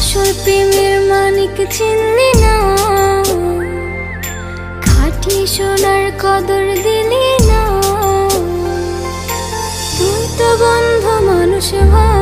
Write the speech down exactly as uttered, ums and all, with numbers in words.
আসল প্রেমের মানিক চিনলি না, খাঁটি সোনার কদর দিলি না। তুই তো বন্ধু মানুষ ভালো।